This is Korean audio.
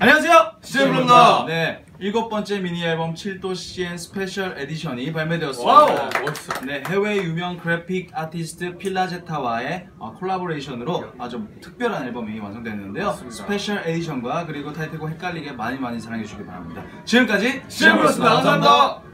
안녕하세요, CJ블루입니다. 네, 7번째 미니 앨범 7도 CN 스페셜 에디션이 발매되었습니다. 와우, 멋있어. 네, 해외 유명 그래픽 아티스트 필라제타와의 콜라보레이션으로 아주 특별한 앨범이 완성됐는데요. 맞습니다. 스페셜 에디션과 그리고 타이틀곡 헷갈리게 많이 사랑해 주시기 바랍니다. 지금까지 CJ블루였습니다. 감사합니다.